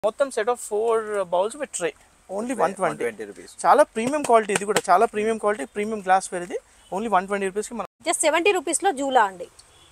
మొత్తం set of 4 bowls with tray only 120 rupees. చాలా premium quality, ఇది కూడా చాలా premium quality, premium glassware ఇది. ఓన్లీ 120 రూపీస్కి మనం జస్ట్ 70 రూపీస్లో జూలా అండి,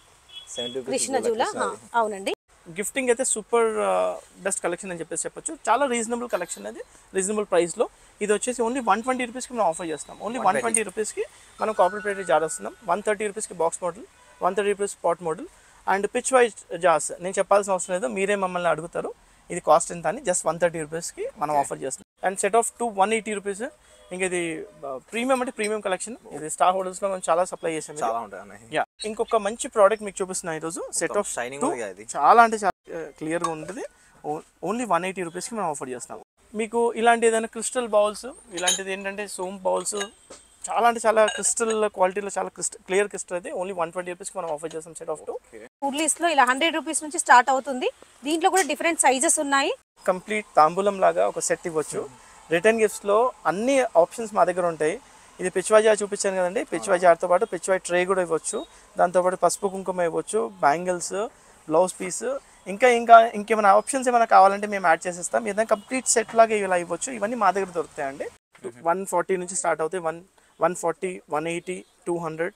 కృష్ణ జూలా. అవునండి. గిఫ్టింగ్ అయితే సూపర్ బెస్ట్ కలెక్షన్ అని చెప్పొచ్చు. చాలా రీజనబుల్ కలెక్షన్, అది రీజనబుల్ ప్రైస్లో. ఇది వచ్చేసి ఓన్లీ 120 రూపీస్కి మనం ఆఫర్ చేస్తాం. ఓన్లీ 120 రూపీస్కి మనం కాపర్ ప్లేటెడ్ జార్ వస్తున్నాం. 130 రూపీస్కి box model, 130 rupees pot model and pichwai jars. నేను చెప్పాల్సిన అవసరం లేదు, మీరే మమ్మల్ని అడుగుతారు ఇది కాస్ట్ ఎంత అని. జస్ట్ 130 రూపీస్కి మనం ఆఫర్ చేస్తాం. And set of 180 rupees. ఇంకా ఇది ప్రీమియం అంటే ప్రీమియం కలెక్షన్. ఇది స్టార్ హోటల్స్లో మనం చాలా సప్లై చేసాం. యా, ఇంకొక మంచి ప్రోడక్ట్ మీకు చూపిస్తున్నాం ఈరోజు. సెట్ ఆఫ్ చాలా అంటే చాలా క్లియర్గా ఉంటుంది. ఓన్లీ 180 రూపీస్కి మనం ఆఫర్ చేస్తాం. మీకు ఇలాంటి ఏదైనా క్రిస్టల్ బౌల్స్, ఇలాంటిది ఏంటంటే సోమ్ బౌల్స్, చాలా అంటే చాలా క్రిస్టల్ క్వాలిటీలో చాలా క్లియర్ క్రిస్టల్ అయితే ఓన్లీ 120 రూపీస్కి మనం ఆఫర్ చేస్తాం. సెట్ ఆఫ్ 2 వుడ్లీస్లో ఇలా 100 రూపీస్ నుంచి స్టార్ట్ అవుతుంది. దీంట్లో కూడా డిఫరెంట్ సైజెస్ ఉన్నాయి. కంప్లీట్ తాంబూలం లాగా ఒక సెట్ ఇవ్వచ్చు. రిటర్న్ గిఫ్ట్స్లో అన్ని ఆప్షన్స్ మా దగ్గర ఉంటాయి. ఇది పిచ్వాయ్ జార్ చూపించాను కదండి, పిచ్వాయ్ జార్తో పాటు పిచ్వాయ్ ట్రే కూడా ఇవ్వచ్చు. దాంతోపాటు పసుపు కుంకుమ ఇవ్వచ్చు, బ్యాంగిల్స్, బ్లౌజ్ పీస్, ఇంకేమైనా ఆప్షన్స్ ఏమైనా కావాలంటే మేము యాడ్ చేసేస్తాం. ఏదైనా కంప్లీట్ సెట్ లాగా ఇలా ఇవ్వచ్చు. ఇవన్నీ మా దగ్గర దొరుకుతాయండి. 140 నుంచి స్టార్ట్ అవుతాయి. 140, 180, 200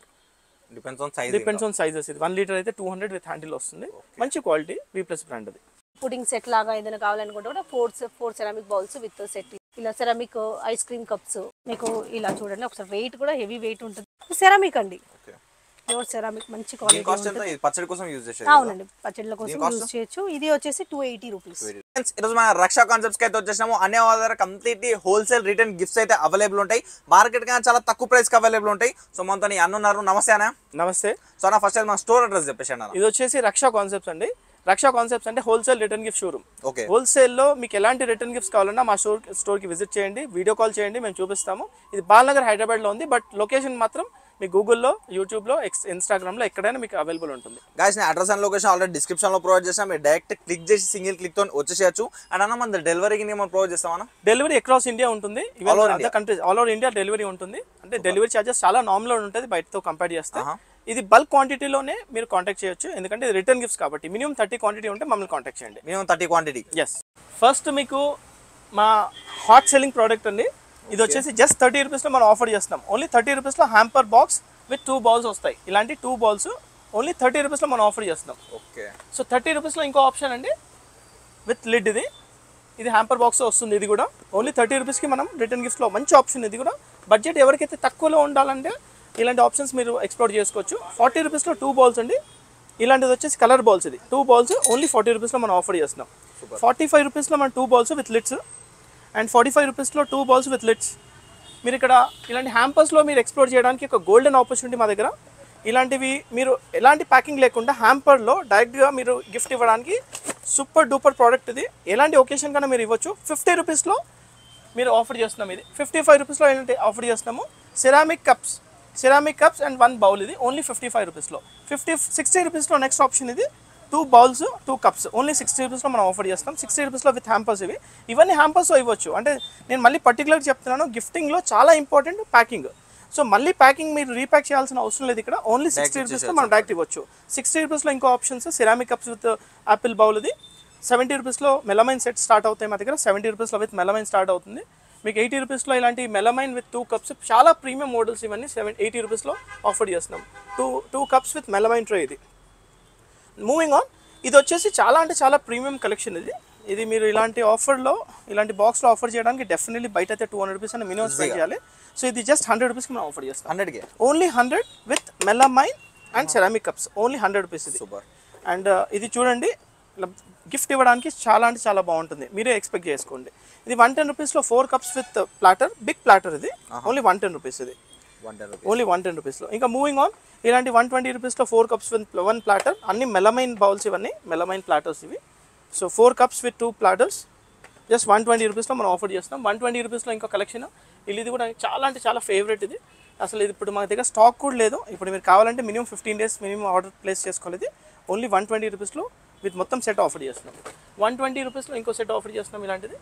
డిపెండ్స్ ఆన్ సైజెస్. ఇది 1 లీటర్ అయితే 200 విత్ హ్యాండిల్ వస్తుంది. మంచి క్వాలిటీ, వి ప్లస్ బ్రాండ్ అది. పుడింగ్ సెట్ లాగా ఏదైనా కావాలనుకుంటే కూడా 4 సెరామిక్ బౌల్స్ విత్ సెట్. ఇలా సెరామిక్ ఐస్ క్రీమ్ కప్స్ మీకు ఇలా చూడండి. ఒకసారి వెయిట్ కూడా హెవీ వెయిట్ ఉంటుంది. సెరామిక్ అండి, ప్యూర్ సెరామిక్, మంచి క్వాలిటీ. పచ్చడి కోసం యూజ్ చేస్తారు. అవునండి, పచ్చడిల కోసం యూజ్ చేయొచ్చు. ఇది వచ్చేసి 280 రూపీస్. ఈరోజు మన రక్షా కాన్సెప్ట్స్ కి అయితే వచ్చేసాము. అన్ని వాళ్ళ కంప్లీట్లీ హోల్సేల్ రిటర్న్ గిఫ్ట్స్ అయితే అవైలబుల్ ఉంటాయి. మార్కెట్ గా చాలా తక్కువ ప్రైస్ కి అవైలబుల్ ఉంటాయి. సో మనతో అన్న ఉన్నారు. నమస్తే అన్న. నమస్తే. సో అన్న ఫస్ట్ మన స్టోర్ అడ్రస్ చెప్పేసి అన్న. ఇది వచ్చేసి రక్షా కాన్సెప్ట్స్ అండి. రక్షా కాన్సెప్ట్స్ అంటే wholesale return gift showroom. Okay. హోల్సేల్లో మీకు ఎలాంటి రిటర్న్ గిఫ్ట్స్ కావాలన్నా మా స్టోర్కి విజిట్ చేయండి, వీడియో కాల్ చేయండి, మేము చూపిస్తాము. ఇది బాల్నగర్ హైదరాబాద్లో ఉంది. బట్ లొకేషన్ మాత్రం మీ గూగుల్లో, యూట్యూబ్లో, ఇన్స్టాగ్రామ్లో ఎక్కడైనా మీకు అవైలబుల్ ఉంటుంది. గాయ్స్ నేను అడ్రస్ అండ్ లొకేషన్ ఆల్రెడీ డిస్క్రిప్షన్లో ప్రొవైడ్ చేస్తాం. మీరు డైరెక్ట్ క్లిక్ చేసి సింగిల్ క్లిక్తో వచ్చేసేయచ్చు. అండ్ అన్న మన డెలివరీకి మనం ప్రొవైడ్ చేస్తామన్నా. డెలివరీ అక్రాస్ ఇండియా ఉంటుంది. Countries all over India delivery ఉంటుంది. అంటే డెలివరీ ఛార్జెస్ చాలా నార్మల్ ఉంటుంది బయటతో కంపేర్ చేస్తే. ఇది బల్క్ క్వాంటిటీలోనే మీరు కాంటాక్ట్ చేయొచ్చు, ఎందుకంటే ఇది రిటర్న్ గిఫ్ట్స్ కాబట్టి. మినిమం 30 క్వాంటిటీ ఉంటే మమ్మల్ని కాంటాక్ట్ చేయండి. Minimum 30 quantity. ఎస్. ఫస్ట్ మీకు మా హాట్ సెల్లింగ్ ప్రోడక్ట్ అండి. ఇది వచ్చేసి జస్ట్ 30 రూపీస్లో మనం ఆఫర్ చేస్తాం. ఓన్లీ 30 రూపీస్లో హ్యాంపర్ బాక్స్ విత్ 2 బౌల్స్ వస్తాయి. ఇలాంటి 2 బౌల్స్ ఓన్లీ 30 రూపీస్లో మనం ఆఫర్ చేస్తాం. ఓకే. సో 30 రూపీస్లో ఇంకో ఆప్షన్ అండి విత్ లిడ్. ఇది హ్యాంపర్ బాక్స్ వస్తుంది. ఇది కూడా ఓన్లీ 30 రూపీస్కి మనం రిటర్న్ గిఫ్ట్స్లో మంచి ఆప్షన్. ఇది కూడా బడ్జెట్ ఎవరికైతే తక్కువలో ఉండాలంటే ఇలాంటి ఆప్షన్స్ మీరు ఎక్స్ప్లోర్ చేసుకోవచ్చు. 40 రూపీస్లో 2 బౌల్స్ అండి. ఇలాంటిది వచ్చేసి కలర్ బౌల్స్. ఇది 2 బౌల్స్ ఓన్లీ 40 రూపీస్లో మనం ఆఫర్ చేస్తున్నాం. 45 రూపీస్లో మనం 2 బౌల్స్ విత్ లిడ్స్ అండ్ 45 రూపీస్లో 2 బౌల్స్ విత్ లిడ్స్. మీరు ఇక్కడ ఇలాంటి హ్యాంపర్స్లో మీరు ఎక్స్ప్లోర్ చేయడానికి ఒక గోల్డెన్ ఆపర్చునిటీ మా దగ్గర. ఇలాంటివి మీరు ఎలాంటి ప్యాకింగ్ లేకుండా హ్యాంపర్లో డైరెక్ట్గా మీరు గిఫ్ట్ ఇవ్వడానికి సూపర్ డూపర్ ప్రోడక్ట్ ఇది. ఎలాంటి ఒకేషన్ కన్నా మీరు ఇవ్వచ్చు. 50 రూపీస్లో మీరు ఆఫర్ చేస్తున్నాం. ఇది 55 రూపీస్లో ఏంటంటే ఆఫర్ చేస్తున్నాము. Ceramic cups and 1 bowl. ఇది ఓన్లీ 55 రూపీస్లో. 60 రూపీస్లో నెక్స్ట్ ఆప్షన్. ఇది 2 బౌల్స్ 2 కప్స్ ఓన్లీ 60 రూపీస్లో మనం ఆఫర్ చేస్తాం. 60 రూపీస్లో విత్ హ్యాంపర్స్. ఇవన్నీ హ్యాంపర్స్లో ఇవ్వచ్చు. అంటే నేను మళ్ళీ పర్టికులర్గా చెప్తున్నాను, గిఫ్టింగ్లో చాలా ఇంపార్టెంట్ ప్యాకింగ్. సో మళ్ళీ ప్యాకింగ్ మీరు రీప్యాక్ చేయాల్సిన అవసరం లేదు. ఇక్కడ ఓన్లీ 60 రూపీస్లో మనం డైరెక్ట్ ఇవ్వచ్చు. 60 రూపీస్లో ఇంకో options ceramic cups with apple bowl. ఇది 70 రూపీస్లో మెలమైన్ సెట్ స్టార్ట్ అవుతాయి మా దగ్గర. 70 రూపీస్లో విత్ మెలమైన్ స్టార్ట్ అవుతుంది. మీకు 80 రూపీస్లో ఇలాంటి మెలమైన్ విత్ 2 కప్స్ చాలా ప్రీమియం మోడల్స్. ఇవన్నీ 80 రూపీస్లో ఆఫర్ చేస్తున్నాం. 2 కప్స్ విత్ మెలమైన్ ట్రే. ఇది మూవింగ్ ఆన్. ఇది వచ్చేసి చాలా అంటే చాలా ప్రీమియం కలెక్షన్. ఇది మీరు ఇలాంటి ఆఫర్లో, ఇలాంటి బాక్స్లో ఆఫర్ చేయడానికి డెఫినెట్లీ బయట అయితే 200 రూపీస్ అని మినిమం స్పెండ్ చేయాలి. సో ఇది జస్ట్ 100 రూపీస్కి మనం ఆఫర్ చేస్తాం. 100కి only 100 with melamine and ceramic cups only 100 rupees. ఇది సూపర్. అండ్ ఇది చూడండి, గిఫ్ట్ ఇవ్వడానికి చాలా అంటే చాలా బాగుంటుంది. మీరే ఎక్స్పెక్ట్ చేసుకోండి. ఇది 110 రూపీస్లో 4 cups with platter, big platter. ఇది ఓన్లీ 110 రూపీస్. ఇది ఓన్లీ 110 రూపీస్లో. ఇంకా మూవింగ్ ఆన్, ఇలాంటి 120 రూపీస్లో 4 కప్స్ విత్ 1 ప్లాటర్. అన్ని మెలమైన్ బౌల్స్, ఇవన్నీ మెలమైన్ ప్లాటర్స్ ఇవి. So 4 cups with 2 platters just 120 రూపీస్లో మనం ఆఫర్ చేస్తాం. 120 రూపీస్లో ఇంకో కలెక్షన్. ఇది కూడా చాలా అంటే చాలా ఫేవరెట్. ఇది అసలు ఇది ఇప్పుడు మన దగ్గర స్టాక్ కూడా లేదు. ఇప్పుడు మీరు కావాలంటే minimum 15 days minimum order place చేసుకోవాలి. ఇది ఓన్లీ 120 రూపీస్లో విత్ మొత్తం సెట్ ఆఫర్ చేస్తున్నాం. 120 రూపీస్లో ఇంకో సెట్ ఆఫర్ చేస్తున్నాం ఇలాంటిది.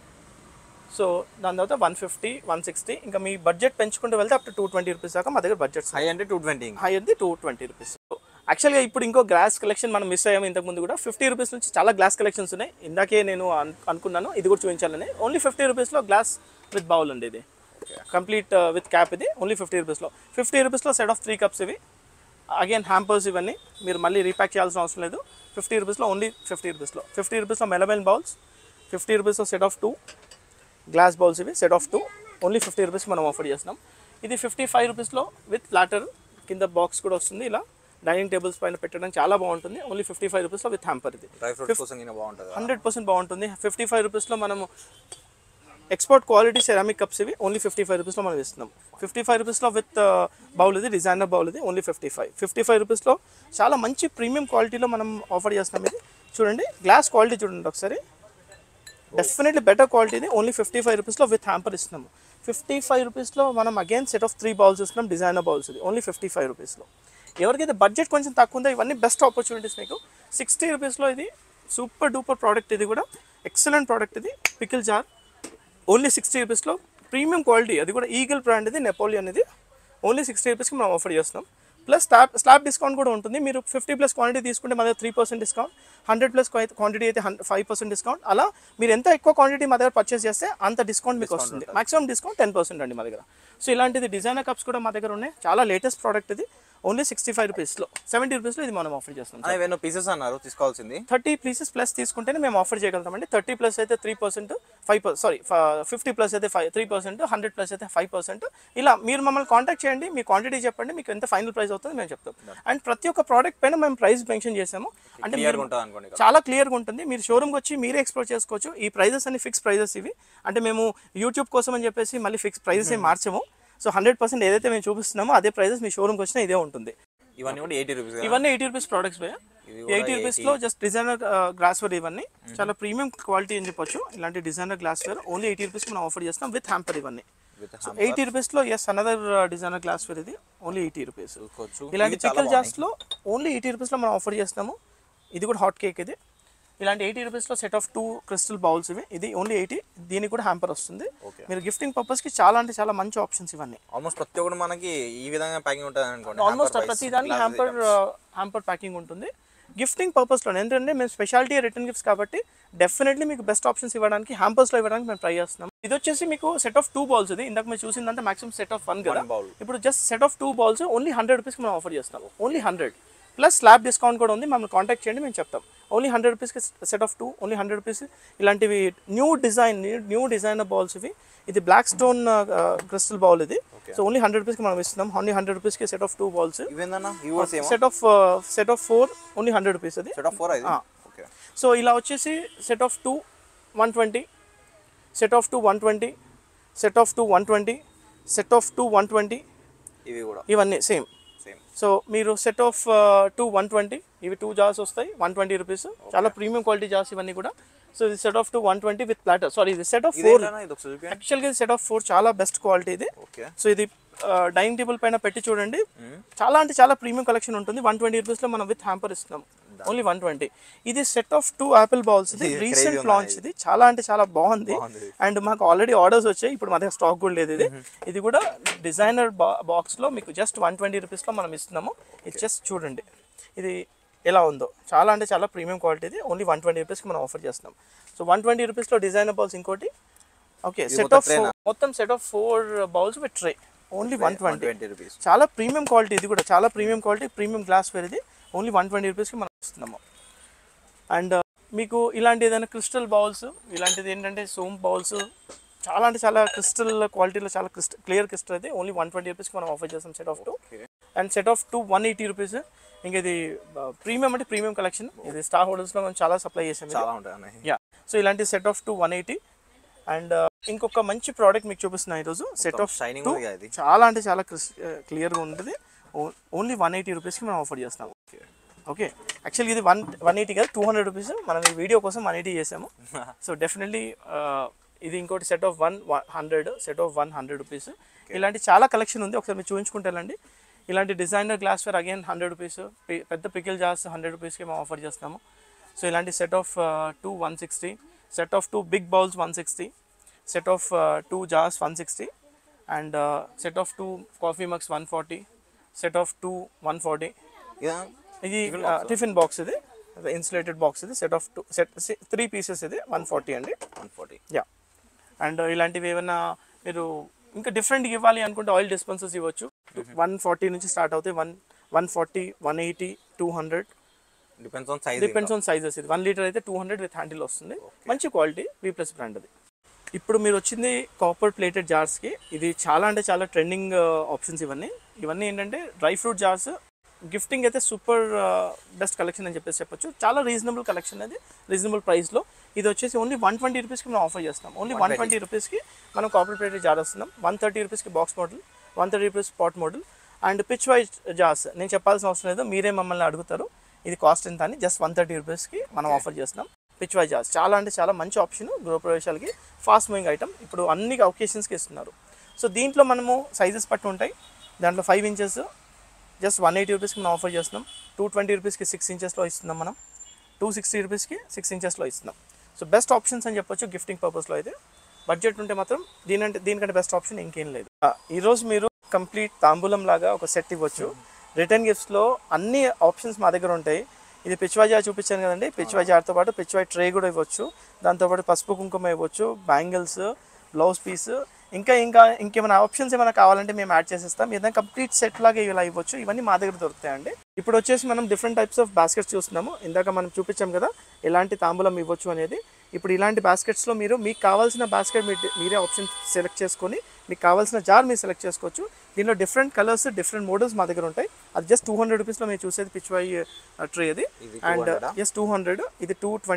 సో దాని తర్వాత 150, 160. ఇంకా మీ బడ్జెట్ పెంచుకుంటూ వెళ్తే అప్ టు 220 రూపీస్ దాకా మా దగ్గర బడ్జెట్స్. హై అంటే 220, హై అంటే 220 రూపీస్. యాక్చువల్గా ఇప్పుడు ఇంకో గ్లాస్ కలెక్షన్ మనం మిస్ అయ్యాము ఇంతకు ముందు కూడా. 50 రూపీస్ నుంచి చాలా గ్లాస్ కలెక్షన్స్ ఉన్నాయి. ఇందాకే నేను అనుకున్నాను ఇది కూడా చూపించాలని. ఓన్లీ 50 రూపీస్లో గ్లాస్ విత్ బౌల్ అండి ఇది, కంప్లీట్ విత్ క్యాప్ ఇది ఓన్లీ 50 రూపీస్లో. 50 రూపీస్లో సెట్ ఆఫ్ 3 కప్స్ ఇవి. అగైన్ హ్యాంపర్స్ ఇవన్నీ మీరు మళ్ళీ రీప్యాక్ చేయాల్సిన అవసరం లేదు. 50 రూపీస్లో ఓన్లీ 50 రూపీస్లో. 50 రూపీస్లో మెలమెల్ బౌల్స్, 50 రూపీస్లో సెట్ ఆఫ్ 2 గ్లాస్ బౌల్స్ ఇవి, సెట్ ఆఫ్ 2 ఓన్లీ 50 రూపీస్కి మనం ఆఫర్ చేస్తున్నాం. ఇది 55 రూపీస్లో విత్ ప్లాటర్, కింద బాక్స్ కూడా వస్తుంది. ఇలా డైనింగ్ టేబుల్స్ పైన పెట్టడానికి చాలా బాగుంటుంది. ఓన్లీ 55 రూపీస్లో విత్ హ్యాంపర్ ఇది. 100% బాగుంటుంది. 55 రూపీస్లో మనము ఎక్స్పోర్ట్ క్వాలిటీ సెరామిక్ కప్స్ ఇవి ఓన్లీ 55 రూపీస్లో మనం ఇస్తున్నాం. 55 రూపీస్లో విత్ బౌల్ ఇది, డిజైనర్ బౌల్ ఇది ఓన్లీ 55 రూపీస్లో చాలా మంచి ప్రీమియం క్వాలిటీలో మనం ఆఫర్ చేస్తున్నాం. ఇది చూడండి, గ్లాస్ క్వాలిటీ చూడండి ఒకసారి, డెఫినెట్లీ బెటర్ క్వాలిటీ ఇది. ఓన్లీ 55 రూపీస్లో విత్ హ్యాంపర్ ఇస్తున్నాము. 55 రూపీస్లో మనం అగైన్ సెట్ ఆఫ్ 3 బౌల్స్ ఇస్తున్నాం, డిజైనర్ బౌల్స్ ఇది ఓన్లీ 55 రూపీస్లో. ఎవరికైతే బడ్జెట్ కొంచెం తక్కువ ఉందో ఇవన్నీ బెస్ట్ ఆపర్చునిటీస్ మీకు. 60 రూపీస్లో ఇది సూపర్ డూపర్ ప్రోడక్ట్, ఇది కూడా ఎక్సలెంట్ ప్రోడక్ట్ ఇది. పికిల్ జార్ ఓన్లీ 60 రూపీస్లో ప్రీమియం క్వాలిటీ, అది కూడా ఈగల్ బ్రాండ్ ఇది, నెపోలియన్ ఇది ఓన్లీ 60 రూపీస్కి మనం ఆఫర్ చేస్తున్నాం. ప్లస్ స్లాబ్ డిస్కౌంట్ కూడా ఉంటుంది. మీరు 50+ క్వాంటిటీ తీసుకుంటే మన దగ్గర 3% డిస్కౌంట్, 100+ క్వాంటిటీ అయితే 5% డిస్కౌంట్. అలా మీరు ఎంత ఎక్కువ క్వాంటిటీ మా దగ్గర పర్చేస్ చేస్తే అంత డిస్కౌంట్ మీకు వస్తుంది. మాక్సిమం డిస్కౌంట్ 10% అండి మా దగ్గర. సో ఇలాంటిది డిజైనర్ కప్స్ కూడా మా దగ్గర ఉన్నాయి, చాలా లేటెస్ట్ ప్రోడక్ట్ ఇది. ఓన్లీ 65 రూపీస్లో, 70 రూపీస్లో ఇది మనం ఆఫర్ చేస్తున్నాం. ఏమైనా పీసెస్ అన్నారు తీసుకోవాల్సింది 30 పీసెస్ ప్లస్ తీసుకుంటేనే మేము ఆఫర్ చేయగలుగుతామండి. 30+ అయితే 3%, 50+ అయితే 3%, 100+ అయితే 5%. ఇలా మీరు మమ్మల్ని కాంటాక్ట్ చేయండి, మీ క్వాంటిటీ చెప్పండి, మీకు ఎంత ఫైనల్ ప్రైస్ అవుతుంది మేము చెప్తాం. అండ్ ప్రతి ఒక్క ప్రోడక్ట్ పైన మేము ప్రైస్ మెన్షన్ చేసాము, అంటే చాలా క్లియర్గా ఉంటుంది. మీరు షోరూమ్కి వచ్చి మీరే ఎక్స్ప్లోర్ చేసుకోవచ్చు. ఈ ప్రైజెస్ అన్ని ఫిక్స్ ప్రైజెస్ ఇవి, అంటే మేము యూట్యూబ్ కోసం అని చెప్పేసి మళ్ళీ ఫిక్స్ ప్రైజెస్ ఏం మార్చము. సో 100% ఏదైతే మేము చూపిస్తున్నామో అదే ప్రైజెస్ మీ షోరూమ్కి వచ్చినా ఇదే ఉంటుంది. ఇవన్నీ 80 రూపీస్, ఇవన్నీ 80 రూపీస్ ప్రోడక్ట్స్ భయ్యా. 80 రూపీస్లో జస్ట్ డిజైనర్ గ్లాస్వేర్, ఇవన్నీ చాలా ప్రీమియం క్వాలిటీ అని చెప్పొచ్చు. ఇలాంటి డిజైనర్ గ్లాస్వేర్ ఓన్లీ 80 రూపీస్కి మనం ఆఫర్ చేస్తాం విత్ హ్యాంపర్ ఇవన్నీ. 80 రూపీస్లో ఎస్ అనదర్ డిజైనర్ గ్లాస్వేర్ ఇది ఓన్లీ 80 రూపీస్. ఇలాంటి పికల్ జార్స్లో ఓన్లీ 80 రూపీస్లో మనం ఆఫర్ చేస్తాము. ఇది కూడా హాట్ కేక్ ఇది. ఇలాంటి 80 రూపీస్లో సెట్ ఆఫ్ 2 క్రిస్టల్ బౌల్స్ ఇవి, ఇది ఓన్లీ 80. దీనికి కూడా హ్యాంపర్ వస్తుంది. మీరు గిఫ్టింగ్ పర్పస్కి చాలా అంటే చాలా మంచి ఆప్షన్స్ ఇవన్నీ. ఆల్మోస్ట్ ప్రతి ఒక్కటి మనకి ఈ విధంగా ప్యాకింగ్ ఉంటుంది అనుకోండి. ఆల్మోస్ట్ ప్రతి దానికి హ్యాంపర్ ప్యాకింగ్ ఉంటుంది గిఫ్టింగ్ పర్పస్లో. ఎందుకంటే మేము స్పెషాలిటీ రిటర్న్ గిఫ్ట్స్ కాబట్టి డెఫినెట్లీ మీకు బెస్ట్ ఆప్షన్స్ ఇవ్వడానికి, హ్యాంపర్స్లో ఇవ్వడానికి మేము ట్రై చేస్తున్నాం. ఇది వచ్చేసి మీకు సెట్ ఆఫ్ 2 బాల్స్ ఇది. ఇందాక మీరు చూసిందంటే మాక్సిమం సెట్ ఆఫ్ 1 కదా, ఇప్పుడు just set of 2 bowls only 100 రూపీస్కి మనం ఆఫర్ చేస్తాం. ఓన్లీ 100 ప్లస్ స్లాబ్ డిస్కౌంట్ కూడా ఉంది. మమ్మల్ని కాంటాక్ట్ చేయండి, మేము చెప్తాం. ఓన్లీ 100 రూపీస్కి సెట్ ఆఫ్ 2, ఓన్లీ 100 రూపీస్. ఇలాంటివి న్యూ డిజైనర్ బాల్స్ ఇవి. ఇది బ్లాక్ స్టోన్ క్రిస్టల్ బౌల్ ఇది. సో ఓన్లీ 100 రూపీస్కి మనం ఇస్తున్నాం. ఓన్లీ 100 రూపీస్కి set of 2 bowls. Set of 4 only 100 rupees అది. సో ఇలా వచ్చేసి set of 2 120, set of 2 120, set of 2 120, set of 2 120, ఇవన్నీ సేమ్. సో మీరు సెట్ ఆఫ్ 2 120, ఇవి 2 జార్స్ వస్తాయి 120 రూపీస్. చాలా ప్రీమియం క్వాలిటీ జార్స్ ఇవన్నీ కూడా. సో ఇది set of 2 120 with platter. Sorry, ఇది సెట్ ఆఫ్ 4. యాక్చువల్గా ఇది సెట్ ఆఫ్ 4 చాలా బెస్ట్ క్వాలిటీ ఇది. సో ఇది డైనింగ్ టేబుల్ పైన పెట్టి చూడండి, చాలా అంటే చాలా ప్రీమియం కలెక్షన్ ఉంటుంది. 120 రూపీస్లో మనం విత్ హ్యాంపర్ ఇస్తున్నాం, ఓన్లీ 120. ఇది సెట్ ఆఫ్ 2 యాపిల్ బౌల్స్ ఇది, రీసెంట్ లాంచ్ ఇది. చాలా అంటే చాలా బాగుంది. అండ్ మాకు ఆల్రెడీ ఆర్డర్స్ వచ్చాయి, ఇప్పుడు మా దగ్గర స్టాక్ కూడా లేదు ఇది. ఇది కూడా డిజైనర్ బాక్స్లో మీకు జస్ట్ 120 రూపీస్లో మనం ఇస్తున్నాము. ఇది జస్ట్ చూడండి ఇది ఎలా ఉందో, చాలా అంటే చాలా ప్రీమియం క్వాలిటీ ఇది. ఓన్లీ 120 రూపీస్కి మనం ఆఫర్ చేస్తున్నాం. సో 120 రూపీస్లో డిజైనర్ బౌల్స్ ఇంకోటి. ఓకే, సెట్ ఆఫ్ మొత్తం set of 4 bowls with tray, only 120 rupees. చాలా ప్రీమియం క్వాలిటీ ఇది కూడా, చాలా ప్రీమియం క్వాలిటీ, ప్రీమియం గ్లాస్వేర్ ఇది. ఓన్లీ 120 రూపీస్కి మనం ఇస్తున్నాము. అండ్ మీకు ఇలాంటి ఏదైనా క్రిస్టల్ బౌల్స్, ఇలాంటిది ఏంటంటే సోమ్ బౌల్స్, చాలా అంటే చాలా క్రిస్టల్ క్వాలిటీలో, చాలా క్లియర్ క్రిస్టల్ అయితే ఓన్లీ 120 రూపీస్కి మనం ఆఫర్ చేస్తాం set of 2. And set of 2 180 rupees. ఇంకా ఇది ప్రీమియం అంటే ప్రీమియం కలెక్షన్, ఇది స్టార్ హోటల్స్లో మనం చాలా సప్లై చేసాము. యా, సో ఇలాంటి సెట్ ఆఫ్ 2 180. అండ్ ఇంకొక మంచి ప్రోడక్ట్ మీకు చూపిస్తున్నాను ఈరోజు. సెట్ ఆఫ్ చాలా అంటే చాలా క్లియర్గా ఉంటుంది. ఓన్లీ 180 రూపీస్కి మనం ఆఫర్ చేస్తాం. ఓకే, యాక్చువల్గా ఇది 180 కాదు, 200 రూపీస్. మనం ఈ వీడియో కోసం 180 చేసాము. సో డెఫినెట్లీ ఇది ఇంకోటి set of 100, set of 100 rupees. ఇలాంటి చాలా కలెక్షన్ ఉంది, ఒకసారి మీరు చూపించుకుంటారండి. ఇలాంటి డిజైనర్ గ్లాస్వేర్ అగైన్ 100 రూపీస్. పెద్ద పికిల్ జార్స్ 100 రూపీస్కి మేము ఆఫర్ చేస్తాము. సో ఇలాంటి set of 2 160, set of 2 big bowls 160, set of 2 jars 160, and set of 2 coffee mugs 140, set of 2 140. ఇది టిఫిన్ బాక్స్, ఇది ఇన్సులేటెడ్ బాక్స్, ఇది సెట్ ఆఫ్ 3 పీసెస్, ఇది 140 అండి. 140. యా. అండ్ ఇలాంటివి ఏమైనా మీరు ఇంకా డిఫరెంట్గా ఇవ్వాలి అనుకుంటే ఆయిల్ డిస్పెన్సర్స్ ఇవ్వచ్చు. 140 నుంచి స్టార్ట్ అవుతాయి. 140, 180, 200 డిపెండ్స్ ఆన్ సైజెస్. ఇది 1 లీటర్ అయితే 200 విత్ హ్యాండిల్ వస్తుంది. మంచి క్వాలిటీ, V+ బ్రాండ్ అది. ఇప్పుడు మీరు వచ్చింది కాపర్ ప్లేటెడ్ జార్స్కి. ఇది చాలా అంటే చాలా ట్రెండింగ్ ఆప్షన్స్ ఇవన్నీ ఏంటంటే డ్రై ఫ్రూట్ జార్స్. గిఫ్టింగ్ అయితే సూపర్ బెస్ట్ కలెక్షన్ అని చెప్పొచ్చు. చాలా రీజనబుల్ కలెక్షన్, అది రీజనబుల్ ప్రైస్లో. ఇది వచ్చేసి ఓన్లీ 120 రూపీస్కి మనం ఆఫర్ చేస్తాం. ఓన్లీ 120 రూపీస్కి మనం కాపర్ ప్లేటెడ్ జార్ వస్తున్నాం. 130 రూపీస్కి box model, 130 rupees pot model. And pichwai jars నేను చెప్పాల్సిన అవసరం లేదు, మీరే మమ్మల్ని అడుగుతారు ఇది కాస్ట్ ఎంత అని. జస్ట్ 130 రూపీస్కి మనం ఆఫర్ చేస్తున్నాం పిచ్ వైజ్ జార్స్. చాలా అంటే చాలా మంచి ఆప్షన్ గృహప్రవేశాలకి, ఫాస్ట్ మూవింగ్ ఐటమ్. ఇప్పుడు అన్ని ఒకేషన్స్కి ఇస్తున్నారు. సో దీంట్లో మనము సైజెస్ పట్టు ఉంటాయి. దాంట్లో 5 ఇంచెస్ జస్ట్ 180 రూపీస్కి మనం ఆఫర్ చేస్తున్నాం. 220 రూపీస్కి 6 ఇంచెస్లో ఇస్తున్నాం మనం. 260 రూపీస్కి 6 ఇంచెస్లో ఇస్తున్నాం. సో బెస్ట్ ఆప్షన్స్ అని చెప్పొచ్చు గిఫ్టింగ్ పర్పస్లో అయితే. బడ్జెట్ ఉంటే మాత్రం దీనికంటే బెస్ట్ ఆప్షన్ ఇంకేం లేదు. ఈరోజు మీరు కంప్లీట్ తాంబూలం లాగా ఒక సెట్ ఇవ్వచ్చు. రిటర్న్ గిఫ్ట్స్లో అన్ని ఆప్షన్స్ మా దగ్గర ఉంటాయి. ఇది పిచ్వాయ్ జార్ చూపించాను కదండి. పిచ్వాయ్ జార్తో పాటు పిచ్వాయ్ ట్రే కూడా ఇవ్వచ్చు. దాంతోపాటు పసుపు కుంకుమ ఇవ్వచ్చు, బ్యాంగిల్స్, బ్లౌజ్ పీస్, ఇంకేమైనా ఆప్షన్స్ ఏమైనా కావాలంటే మేము యాడ్ చేసేస్తాం. ఏదైనా కంప్లీట్ సెట్ లాగా ఇలా ఇవ్వచ్చు. ఇవన్నీ మా దగ్గర దొరుకుతాయండి. ఇప్పుడు వచ్చేసి మనం డిఫరెంట్ టైప్స్ ఆఫ్ బాస్కెట్స్ చూస్తున్నాము. ఇందాక మనం చూపించాం కదా ఎలాంటి తాంబూలం ఇవ్వచ్చు అనేది. ఇప్పుడు ఇలాంటి బాస్కెట్స్లో మీకు కావాల్సిన బాస్కెట్ మీరే ఆప్షన్ సెలెక్ట్ చేసుకొని మీకు కావాల్సిన జార్ మీరు సెలెక్ట్ చేసుకోవచ్చు. దీనిలో డిఫరెంట్ కలర్స్, డిఫరెంట్ మోడల్స్ మా దగ్గర ఉంటాయి. అది జస్ట్ 200 రూపీస్లో మీరు చూసేది పిచ్వాయ్ ట్రే అది. And just 200. ఇది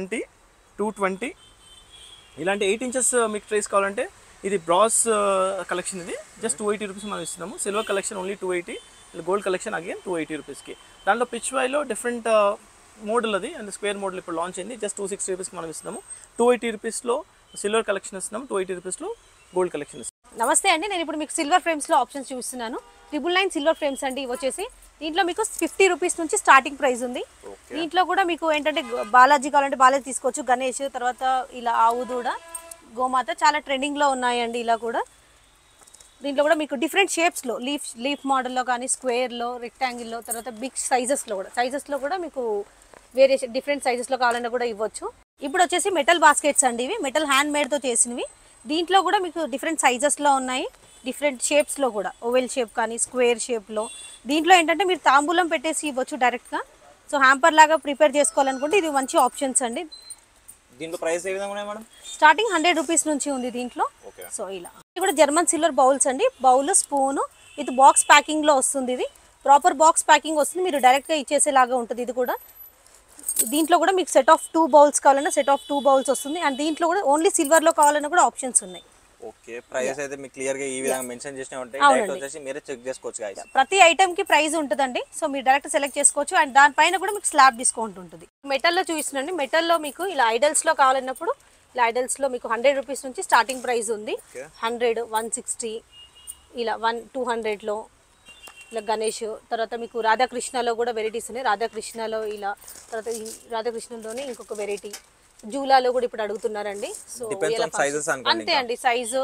220. ఇలాంటి 8 ఇంచెస్ మీకు ట్రేస్ కావాలంటే ఇది బ్రాస్ కలెక్షన్. ఇది జస్ట్ 280 రూపీస్ మనం ఇస్తున్నాము. Silver collection only 280, gold collection again 280 రూపీస్కి. దాంట్లో పిచ్వాయ్లో డిఫరెంట్ మోడల్ అది, అండ్ స్క్వేర్ మోడల్ ఇప్పుడు లాంచ్ అయింది. జస్ట్ 260 రూపీస్కి మనం ఇస్తున్నాము. 280 రూపీస్లో సిల్వర్ కలెక్షన్ ఇస్తున్నాము, 280 రూపీస్లో గోల్డ్ కలెక్షన్ ఇస్తున్నాము. నమస్తే అండి, నేను ఇప్పుడు మీకు సిల్వర్ ఫ్రేమ్స్లో ఆప్షన్స్ చూస్తున్నాను. 999 సిల్వర్ ఫ్రేమ్స్ అండి. ఇవి వచ్చేసి దీంట్లో మీకు 50 రూపీస్ నుంచి స్టార్టింగ్ ప్రైస్ ఉంది. దీంట్లో కూడా మీకు ఏంటంటే బాలాజీ కావాలంటే బాలాజీ తీసుకోవచ్చు, గణేష్, తర్వాత ఇలా ఆవు దూడ, గోమాత చాలా ట్రెండింగ్లో ఉన్నాయండి. ఇలా కూడా దీంట్లో కూడా మీకు డిఫరెంట్ షేప్స్లో లీఫ్ మోడల్లో కానీ, స్క్వేర్లో, రెక్టాంగిల్లో, తర్వాత బిగ్ సైజెస్లో కూడా మీకు వేరియేషన్ డిఫరెంట్ సైజెస్లో కావాలన్నా కూడా ఇవ్వచ్చు. ఇప్పుడు వచ్చేసి మెటల్ బాస్కెట్స్ అండి. ఇవి మెటల్ హ్యాండ్ మేడ్తో చేసినవి. దీంట్లో కూడా మీకు డిఫరెంట్ సైజెస్లో ఉన్నాయి, డిఫరెంట్ షేప్స్లో కూడా, ఓవెల్ షేప్ కానీ స్క్వేర్ షేప్లో. దీంట్లో ఏంటంటే మీరు తాంబూలం పెట్టేసి ఇవ్వచ్చు డైరెక్ట్గా. సో హ్యాంపర్ లాగా ప్రిపేర్ చేసుకోవాలనుకుంటే ఇది మంచి ఆప్షన్స్ అండి. దీంట్లో ప్రైస్ ఏ విధంగా ఉన్నాయి మేడం? స్టార్టింగ్ 100 రూపీస్ నుంచి ఉంది దీంట్లో. సో ఇలా ఇది కూడా జర్మన్ సిల్వర్ బౌల్స్ అండి. బౌల్, స్పూను విత్ బాక్స్ ప్యాకింగ్లో వస్తుంది. ఇది ప్రాపర్ బాక్స్ ప్యాకింగ్ వస్తుంది, మీరు డైరెక్ట్గా ఇచ్చేసేలాగా ఉంటుంది. ఇది కూడా దీంట్లో కూడా మీకు సెట్ ఆఫ్ 2 బౌల్స్ కావాలన్నా సెట్ ఆఫ్ 2 బౌల్స్ వస్తుంది. అండ్ దీంట్లో కూడా ఓన్లీ సిల్వర్లో కావాలన్నా కూడా ఆప్షన్స్ ఉన్నాయి. ఓకే, ప్రైస్ అయితే మీకు క్లియర్ గా ఈ విధంగా మెన్షన్ చేసినా ఉంటాయి. డైరెక్ట్ వచ్చేసి మీరే చెక్ చేసుకోవచ్చు గైస్. ప్రతి ఐటమ్ కి ప్రైస్ ఉంటుందండి. సో మీరు డైరెక్ట్ సెలెక్ట్ చేసుకోవచ్చు. అండ్ దానిపైన కూడా మీకు స్లాబ్ డిస్కౌంట్ ఉంటుంది. మెటల్లో చూపిస్తున్నాండి. మెటల్లో మీకు ఇలా ఐడల్స్ లో కావాలన్నప్పుడు ఇలా ఐడల్స్ లో మీకు 100 రూపీస్ నుంచి స్టార్టింగ్ ప్రైస్ ఉంది. 100, 160, ఇలా 200లో ఇలా గణేష్. తర్వాత మీకు రాధాకృష్ణలో కూడా వెరైటీస్ ఉన్నాయి. రాధాకృష్ణలో ఇలా, తర్వాత రాధాకృష్ణలోనే ఇంకొక వెరైటీ. జూలాలో కూడా ఇప్పుడు అడుగుతున్నారండి. సో అంతే అండి, సైజు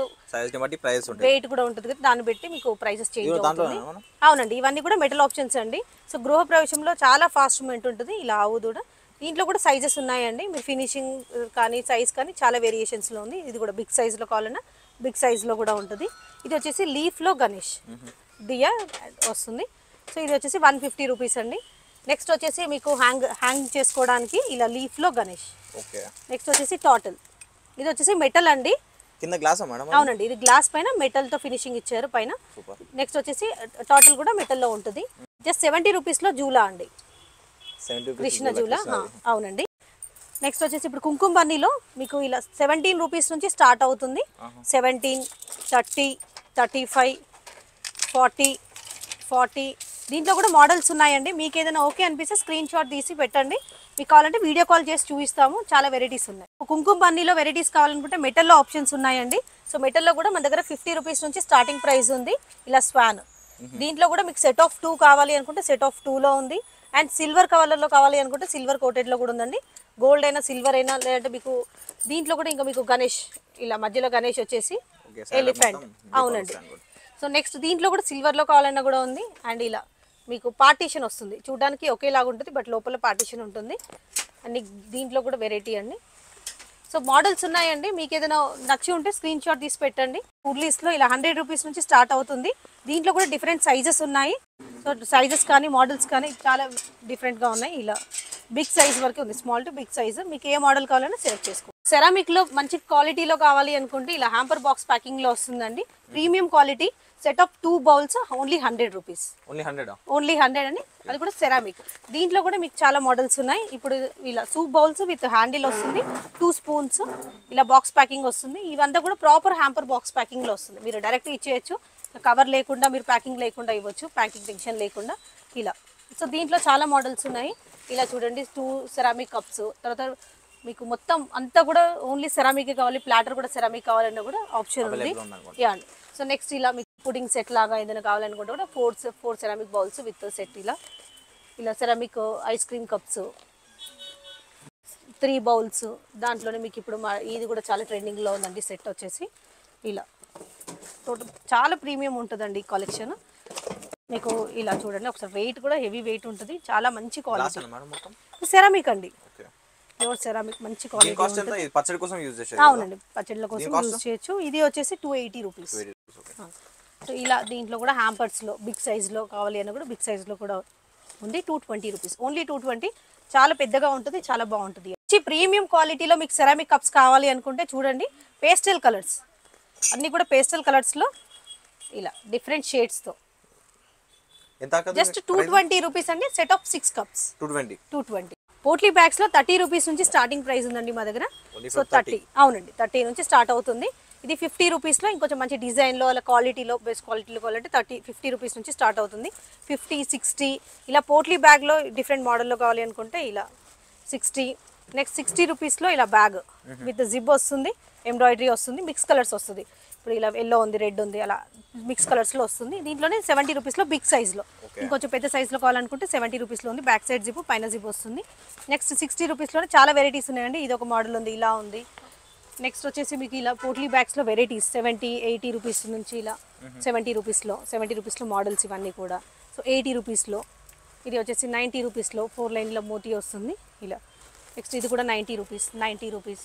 వెయిట్ కూడా ఉంటుంది కదా, దాన్ని బట్టి మీకు ప్రైసెస్ చేంజ్ అవుతుంది. అవునండి, ఇవన్నీ కూడా మెటల్ ఆప్షన్స్ అండి. సో గృహ ప్రవేశంలో చాలా ఫాస్ట్ మూమెంట్ ఉంటుంది. ఇలా ఆవు దూడ. దీంట్లో కూడా సైజెస్ ఉన్నాయండి. మీరు ఫినిషింగ్ కానీ సైజ్ కానీ చాలా వేరియేషన్స్లో ఉంది. ఇది కూడా బిగ్ సైజ్లో కావాలన్నా బిగ్ సైజ్లో కూడా ఉంటుంది. ఇది వచ్చేసి లీఫ్లో గణేష్ దియా వస్తుంది. సో ఇది వచ్చేసి 150 రూపీస్ అండి. నెక్స్ట్ వచ్చేసి మీకు హ్యాంగ్ చేసుకోవడానికి ఇలా లీఫ్లో గణేష్. నెక్స్ట్ వచ్చేసి టాటల్. ఇది వచ్చేసి మెటల్ అండి. కింద గ్లాస్ మేడం? అవునండి, ఇది గ్లాస్ పైన మెటల్తో ఫినిషింగ్ ఇచ్చారు పైన. నెక్స్ట్ వచ్చేసి టాటల్ కూడా మెటల్లో ఉంటుంది. జస్ట్ 70 రూపీస్లో జూలా అండి, కృష్ణ జూలా. అవునండి. నెక్స్ట్ వచ్చేసి ఇప్పుడు కుంకుమ బన్నీలో మీకు ఇలా 17 రూపీస్ నుంచి స్టార్ట్ అవుతుంది. 17, 30, 35, 40. దీంట్లో కూడా మోడల్స్ ఉన్నాయండి. మీకు ఏదైనా ఓకే అనిపిస్తే స్క్రీన్ షాట్ తీసి పెట్టండి. మీకు కావాలంటే వీడియో కాల్ చేసి చూపిస్తాము. చాలా వెరైటీస్ ఉన్నాయి. కుంకుమ బన్నీలో వెరైటీస్ కావాలనుకుంటే మెటల్లో ఆప్షన్స్ ఉన్నాయండి. సో మెటల్లో కూడా మన దగ్గర 50 రూపీస్ నుంచి స్టార్టింగ్ ప్రైస్ ఉంది. ఇలా స్వాన్. దీంట్లో కూడా మీకు సెట్ ఆఫ్ 2 కావాలి అనుకుంటే సెట్ ఆఫ్ 2లో ఉంది. అండ్ సిల్వర్ కవర్లో కావాలి అనుకుంటే సిల్వర్ కోటెడ్లో కూడా ఉందండి. గోల్డ్ అయినా సిల్వర్ అయినా, లేదంటే మీకు దీంట్లో కూడా ఇంకా మీకు గణేష్, ఇలా మధ్యలో గణేష్ వచ్చేసి ఎలిఫెంట్. అవునండి. సో నెక్స్ట్ దీంట్లో కూడా సిల్వర్లో కావాలన్నా కూడా ఉంది. అండ్ ఇలా మీకు పార్టీషన్ వస్తుంది, చూడడానికి ఒకేలాగా ఉంటుంది బట్ లోపల పార్టీషన్ ఉంటుంది. అన్ని దీంట్లో కూడా వెరైటీ అండి. సో మోడల్స్ ఉన్నాయండి, మీకు ఏదైనా నచ్చి ఉంటే స్క్రీన్ షాట్ తీసి పెట్టండి. ఉర్లీస్లో ఇలా 100 రూపీస్ నుంచి స్టార్ట్ అవుతుంది. దీంట్లో కూడా డిఫరెంట్ సైజెస్ ఉన్నాయి. సో సైజెస్ కానీ మోడల్స్ కానీ చాలా డిఫరెంట్గా ఉన్నాయి. ఇలా బిగ్ సైజ్ వరకు ఉంది, స్మాల్ టు బిగ్ సైజ్. మీకు ఏ మోడల్ కావాలన్నా సెలెక్ట్ చేసుకోండి. సెరామిక్లో మంచి క్వాలిటీలో కావాలి అనుకుంటే ఇలా హ్యాంపర్ బాక్స్ ప్యాకింగ్లో వస్తుందండి. Premium quality set of 2 bowls only 100 rupees. Only 100 అండి. అది కూడా సెరామిక్. దీంట్లో కూడా మీకు చాలా మోడల్స్ ఉన్నాయి. ఇప్పుడు ఇలా సూప్ బౌల్స్ విత్ హ్యాండిల్ వస్తుంది, 2 స్పూన్స్, ఇలా బాక్స్ ప్యాకింగ్ వస్తుంది. ఇవంతా కూడా ప్రాపర్ హ్యాంపర్ బాక్స్ ప్యాకింగ్లో వస్తుంది. మీరు డైరెక్ట్ ఇచ్చేయచ్చు, కవర్ లేకుండా మీరు ప్యాకింగ్ లేకుండా ఇవ్వచ్చు, ప్యాకింగ్ టెన్షన్ లేకుండా ఇలా. సో దీంట్లో చాలా మోడల్స్ ఉన్నాయి. ఇలా చూడండి, 2 సెరామిక్ కప్స్. తర్వాత మీకు మొత్తం అంతా కూడా ఓన్లీ సెరామిక్ కావాలి, ప్లాటర్ కూడా సెరామిక్ కావాలన్నా కూడా ఆప్షన్ ఉంది. యా అండి. సో నెక్స్ట్ ఇలా మీకు పుడింగ్ సెట్ లాగా ఏదైనా కావాలనుకుంటే కూడా 4 సెరామిక్ బౌల్స్ విత్ సెట్. ఇలా ceramic ice cream cups 3 bowls. దాంట్లోనే మీకు ఇప్పుడు ఇది కూడా చాలా ట్రెండింగ్లో ఉందండి సెట్ వచ్చేసి. ఇలా టోటల్ చాలా ప్రీమియం ఉంటుందండి ఈ కలెక్షన్. మీకు ఇలా చూడండి, ఒకసారి వెయిట్ కూడా హెవీ వెయిట్ ఉంటుంది, చాలా మంచి క్వాలిటీ. సెరామిక్ అండి, ప్యూర్ సెరామిక్, మంచి క్వాలిటీ. అవునండి, పచ్చడిల కోసం యూజ్ చేయొచ్చు. ఇది వచ్చేసి 280 రూపీస్. సో ఇలా దీంట్లో కూడా హ్యాంపర్స్లో బిగ్ సైజ్లో కావాలి అని కూడా బిగ్ సైజ్లో కూడా ఉంది. 220 రూపీస్, ఓన్లీ 220. చాలా పెద్దగా ఉంటుంది, చాలా బాగుంటుంది. ప్రీమియం క్వాలిటీలో మీకు సెరామిక్ కప్స్ కావాలి అనుకుంటే చూడండి, పేస్టల్ కలర్స్ అన్నీ కూడా పేస్టల్ కలర్స్లో ఇలా డిఫరెంట్ షేడ్స్తో జస్ట్ 220 రూపీస్ అండి. Set of 6 cups 220. Potli bags లో 30 రూపీస్ నుంచి స్టార్టింగ్ ప్రైస్ ఉందండి మా దగ్గర. సో 30, అవునండి, 30 నుంచి స్టార్ట్ అవుతుంది. ఇది 50 రూపీస్లో ఇంకొంచెం మంచి డిజైన్లో అలా క్వాలిటీలో బెస్ట్ క్వాలిటీలో కావాలంటే 50 రూపీస్ నుంచి స్టార్ట్ అవుతుంది. 50, 60 ఇలా పోట్లీ బ్యాగ్లో డిఫరెంట్ మోడల్లో కావాలి అనుకుంటే ఇలా 60. నెక్స్ట్ 60 రూపీస్లో ఇలా బ్యాగ్ విత్ జిప్ వస్తుంది, ఎంబ్రాయిడరీ వస్తుంది, మిక్స్ కలర్స్ వస్తుంది. ఇప్పుడు ఇలా ఎల్లో ఉంది, రెడ్ ఉంది, అలా మిక్స్ కలర్స్లో వస్తుంది. దీంట్లోనే 70 రూపీస్లో బిగ్ సైజ్లో, ఇంకొంచెం పెద్ద సైజ్లో కావాలనుకుంటే 70 రూపీస్లో ఉంది. బ్యాక్ సైడ్ జిప్, పైన జిప్ వస్తుంది. నెక్స్ట్ 60 రూపీస్లోనే చాలా వెరైటీస్ ఉన్నాయండి. ఇది ఒక మోడల్ ఉంది, ఇలా ఉంది. నెక్స్ట్ వచ్చేసి మీకు ఇలా పోట్లీ బ్యాగ్స్లో వెరైటీస్ 70, 80 రూపీస్ నుంచి ఇలా 70 రూపీస్లో మోడల్స్ ఇవన్నీ కూడా. సో 80 రూపీస్లో, ఇది వచ్చేసి 90 రూపీస్లో 4 లైన్లో మోతీ వస్తుంది ఇలా. నెక్స్ట్ ఇది కూడా 90 రూపీస్.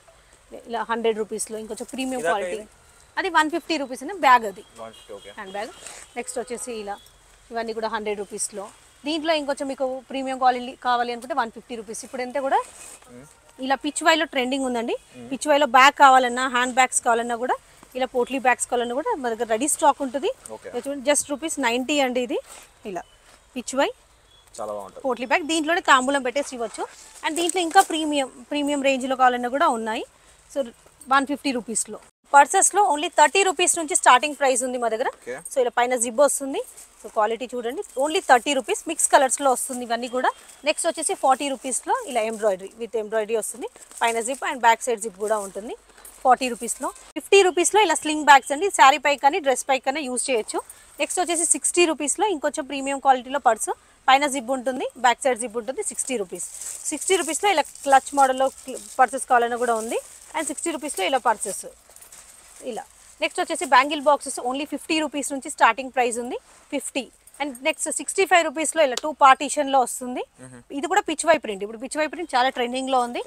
ఇలా 100 రూపీస్లో ఇంకొంచెం ప్రీమియం క్వాలిటీ. అది 150 రూపీస్ అని బ్యాగ్, అది హ్యాండ్ బ్యాగ్. నెక్స్ట్ వచ్చేసి ఇలా ఇవన్నీ కూడా 100 రూపీస్లో. దీంట్లో ఇంకొంచెం మీకు ప్రీమియం క్వాలిటీ కావాలి అనుకుంటే 150 రూపీస్. ఇప్పుడు ఎంత కూడా ఇలా పిచ్ వైలో ట్రెండింగ్ ఉందండి. పిచ్ వైలో బ్యాగ్ కావాలన్నా, హ్యాండ్ బ్యాగ్స్ కావాలన్నా కూడా, ఇలా పోట్లీ బ్యాగ్స్ కావాలన్నా కూడా మా దగ్గర రెడీ స్టాక్ ఉంటుంది. జస్ట్ ₹90 అండి. ఇది ఇలా పిచ్ వై పోట్లీ బ్యాగ్. దీంట్లోనే తాంబూలం పెట్టేసి ఇవ్వచ్చు. అండ్ దీంట్లో ఇంకా ప్రీమియం రేంజ్లో కావాలన్నా కూడా ఉన్నాయి. సో 150 రూపీస్లో. పర్సెస్లో ఓన్లీ 30 రూపీస్ నుంచి స్టార్టింగ్ ప్రైస్ ఉంది మా దగ్గర. సో ఇలా పైన జిప్ వస్తుంది. సో క్వాలిటీ చూడండి, ఓన్లీ 30 రూపీస్. మిక్స్ కలర్స్లో వస్తుంది ఇవన్నీ కూడా. నెక్స్ట్ వచ్చేసి 40 రూపీస్లో ఇలా ఎంబ్రాయిడరీ విత్ ఎంబ్రాయిడరీ వస్తుంది. పైన zip and back side zip కూడా ఉంటుంది 40 రూపీస్లో. 50 రూపీస్లో ఇలా స్లింగ్ బ్యాగ్స్ అండి, శారీ పై కానీ డ్రెస్ పై కానీ యూజ్ చేయొచ్చు. నెక్స్ట్ వచ్చేసి 60 రూపీస్లో ఇంకొంచెం ప్రీమియం క్వాలిటీలో పర్సు, పైన జిప్ ఉంటుంది, బ్యాక్ సైడ్ జిప్ ఉంటుంది. 60 రూపీస్. 60 రూపీస్లో ఇలా క్లచ్ మోడల్లో పర్సెస్ కావాలన్నా కూడా ఉంది. అండ్ 60 రూపీస్లో ఇలా పర్సెస్ ఇలా. నెక్స్ట్ వచ్చేసి బ్యాంగిల్ బాక్సెస్ ఓన్లీ 50 రూపీస్ నుంచి స్టార్టింగ్ ప్రైస్ ఉంది, 50. అండ్ నెక్స్ట్ 65 రూపీస్లో ఇలా 2 పార్టీషన్లో వస్తుంది. ఇది కూడా పిచ్ వై ప్రింట్. ఇప్పుడు పిచ్ వై ప్రింట్ చాలా ట్రెండింగ్లో ఉంది.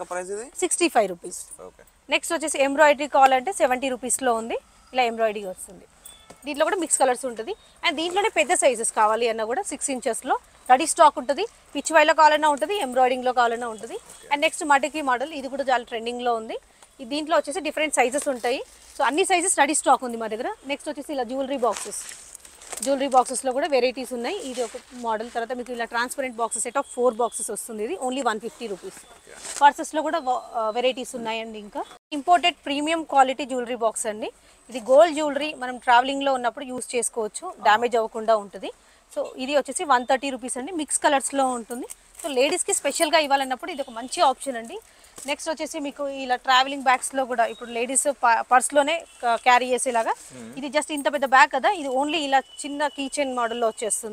65 రూపీస్. నెక్స్ట్ వచ్చేసి ఎంబ్రాయిడరీ కావాలంటే 70 రూపీస్లో ఉంది. ఇలా ఎంబ్రాయిడరీ వస్తుంది. దీంట్లో కూడా మిక్స్ కలర్స్ ఉంటుంది. అండ్ దీంట్లోనే పెద్ద సైజెస్ కావాలి అన్నా కూడా 6 ఇంచెస్లో రెడీ స్టాక్ ఉంటుంది. పిచ్ వైలో కావాలన్నా ఉంటుంది, ఎంబ్రాయిడింగ్లో కావాలన్నా ఉంటుంది. అండ్ నెక్స్ట్ మటికి మోడల్, ఇది కూడా చాలా ట్రెండింగ్లో ఉంది. దీంట్లో వచ్చేసి డిఫరెంట్ సైజెస్ ఉంటాయి. సో అన్ని సైజెస్ రెడీ స్టాక్ ఉంది మా దగ్గర. నెక్స్ట్ వచ్చేసి ఇలా జ్యువెలరీ బాక్సెస్లో కూడా వెరైటీస్ ఉన్నాయి. ఇది ఒక మోడల్. తర్వాత మీకు ఇలా transparent boxes set of 4 boxes వస్తుంది. ఇది ఓన్లీ 150 రూపీస్. పర్సెస్లో కూడా వెరైటీస్ ఉన్నాయండి. ఇంకా imported premium quality jewellery box అండి. ఇది గోల్డ్ జ్యువెలరీ మనం ట్రావెలింగ్లో ఉన్నప్పుడు యూజ్ చేసుకోవచ్చు, డ్యామేజ్ అవ్వకుండా ఉంటుంది. సో ఇది వచ్చేసి 130 రూపీస్ అండి. మిక్స్ కలర్స్లో ఉంటుంది. సో లేడీస్కి స్పెషల్గా ఇవ్వాలన్నప్పుడు ఇది ఒక మంచి ఆప్షన్ అండి. నెక్స్ట్ వచ్చేసి మీకు ఇలా ట్రావెలింగ్ బ్యాగ్స్లో కూడా ఇప్పుడు లేడీస్ పర్స్లోనే క్యారీ చేసేలాగా, ఇది జస్ట్ ఇంత పెద్ద బ్యాగ్ కదా, ఇది ఓన్లీ ఇలా చిన్న కీ చైన్ మోడల్లో వచ్చేస్తుంది.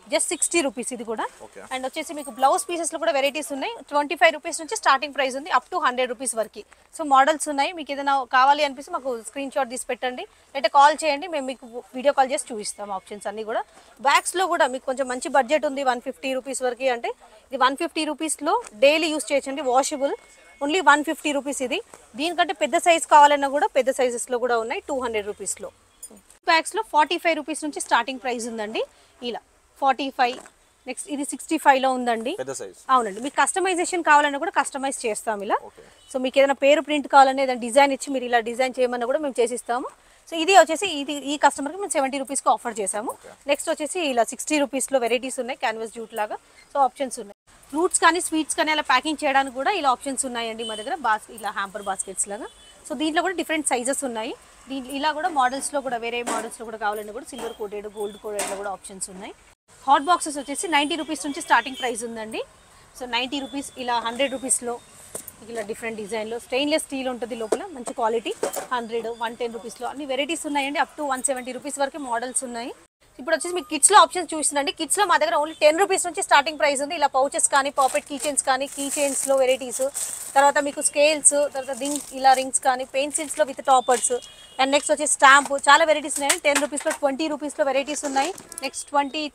జస్ట్ 60 రూపీస్ ఇది కూడా. Okay. అండ్ వచ్చేసి మీకు బ్లౌజ్ పీసెస్లో కూడా వెరైటీస్ ఉన్నాయి. 25 రూపీస్ నుంచి స్టార్టింగ్ ప్రైస్ ఉంది, అప్ టు 100 రూపీస్ వరకు. సో మోడల్స్ ఉన్నాయి, మీకు ఏదైనా కావాలి అనిపిస్తే మాకు స్క్రీన్ షాట్ తీసి పెట్టండి, లేదా కాల్ చేయండి, మేము మీకు వీడియో కాల్ చేసి చూపిస్తాం ఆప్షన్స్ అన్నీ కూడా. బ్యాగ్స్లో కూడా మీకు కొంచెం మంచి బడ్జెట్ ఉంది 150 రూపీస్ వరకు అంటే ఇది 150 రూపీస్లో డైలీ యూస్ చేయొచ్చండి, వాషబుల్. ఓన్లీ 150 రూపీస్ ఇది. దీనికంటే పెద్ద సైజ్ కావాలన్నా కూడా పెద్ద సైజెస్లో కూడా ఉన్నాయి 200 రూపీస్లో. బ్యాగ్స్లో 45 రూపీస్ నుంచి స్టార్టింగ్ ప్రైస్ ఉందండి, ఇలా 45. నెక్స్ట్ ఇది 65లో ఉందండి, పెద్ద సైజ్. అవునండి. మీకు కస్టమైజేషన్ కావాలన్నా కూడా కస్టమైజ్ చేస్తాం ఇలా. సో మీకు ఏదైనా పేరు ప్రింట్ కావాలన్నా ఏదైనా డిజైన్ ఇచ్చి మీరు ఇలా డిజైన్ చేయమన్నా కూడా మేము చేసిస్తాము. సో ఇది వచ్చేసి ఈ కస్టమర్కి మేము 70 రూపీస్కి ఆఫర్ చేసాము. నెక్స్ట్ వచ్చేసి ఇలా 60 రూపీస్లో వెరైటీస్ ఉన్నాయి, క్యాన్వాస్ జూట్ లాగా. సో ఆప్షన్స్ ఉన్నాయి. ఫ్రూట్స్ కానీ స్వీట్స్ కానీ అలా ప్యాకింగ్ చేయడానికి కూడా ఇలా ఆప్షన్స్ ఉన్నాయండి మా దగ్గర. ఇలా హ్యాంపర్ బాస్కెట్స్ లాగా. సో దీంట్లో కూడా డిఫరెంట్ సైజెస్ ఉన్నాయి. ఇలా కూడా మోడల్స్లో కూడా వేరే మోడల్స్లో కూడా కావాలన్నా కూడా సిల్వర్ కోటెడ్, గోల్డ్ కోటెడ్లో కూడా ఆప్షన్స్ ఉన్నాయి. హాట్ బాక్సెస్ వచ్చేసి 90 రూపీస్ నుంచి స్టార్టింగ్ ప్రైస్ ఉందండి. సో 90 రూపీస్, ఇలా 100 రూపీస్లో ఇలా డిఫరెంట్ డిజైన్లో స్టెయిన్లెస్ స్టీల్ ఉంటుంది లోపల, మంచి క్వాలిటీ. 100, 110 రూపీస్లో అన్ని వెరైటీస్ ఉన్నాయండి. అప్ టు 170 రూపీస్ వరకు మోడల్స్ ఉన్నాయి. ఇప్పుడు వచ్చేసి మీకు కిడ్స్లో ఆప్షన్స్ చూస్తుందండి. కిడ్స్లో మా దగ్గర ఓన్లీ 10 రూపీస్ నుంచి స్టార్టింగ్ ప్రైస్ ఉంది. ఇలా పౌచెస్ కానీ, పాకెట్ కీ చైన్స్ కానీ, కీ చైన్స్లో వెరైటీస్, తర్వాత మీకు స్కేల్స్, తర్వాత ఇలా రింగ్స్ కానీ, పెన్సిల్స్లో విత్ టాపర్స్. అండ్ నెక్స్ట్ వచ్చేసి స్టాంప్, చాలా వెరైటీస్ ఉన్నాయి. 10 రూపీస్లో, 20 రూపీస్లో వెరైటీస్ ఉన్నాయి. నెక్స్ట్ 20,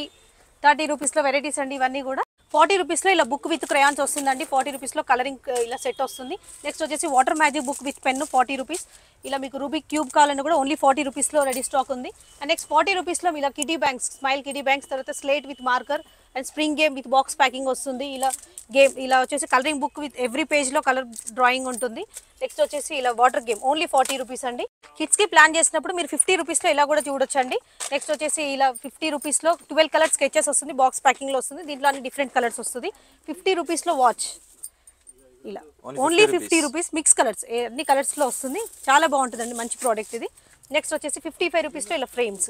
30 రూపీస్లో వెరైటీస్ అండి ఇవన్నీ కూడా. 40 రూపీస్లో ఇలా బుక్ విత్ క్రయాన్స్ వస్తుందండి. 40 రూపీస్లో కలరింగ్ ఇలా సెట్ వస్తుంది. నెక్స్ట్ వచ్చేసి water magic book with pen 40 rupees. ఇలా మీకు రూబిక్ క్యూబ్ కావాలని కూడా ఓన్లీ 40 రూపీస్లో రెడీ స్టాక్ ఉంది. అండ్ నెక్స్ట్ 40 రూపీస్లో ఇలా kitty banks, smile kitty banks, తర్వాత slate with marker and spring game with box packing వస్తుంది. ఇలా వచ్చేసి కలరింగ్ బుక్ విత్ ఎవ్రీ పేజ్లో కలర్ డ్రాయింగ్ ఉంటుంది. నెక్స్ట్ వచ్చేసి ఇలా వాటర్ గేమ్ ఓన్లీ 40 రూపీస్ అండి. కిడ్స్కి ప్లాన్ చేసినప్పుడు మీరు 50 రూపీస్లో ఇలా కూడా చూడొచ్చండి. నెక్స్ట్ వచ్చేసి ఇలా 50 రూపీస్లో 12 కలర్ స్కెచెస్ వస్తుంది, బాక్స్ ప్యాకింగ్లో వస్తుంది. దీంట్లో అన్ని డిఫరెంట్ కలర్స్ వస్తుంది. 50 రూపీస్లో వాచ్, ఇలా ఓన్లీ 50 రూపీస్, మిక్స్ కలర్స్, అన్ని కలర్స్లో వస్తుంది. చాలా బాగుంటుందండి, మంచి ప్రోడక్ట్ ఇది. నెక్స్ట్ వచ్చేసి 55 రూపీస్లో ఇలా ఫ్రేమ్స్.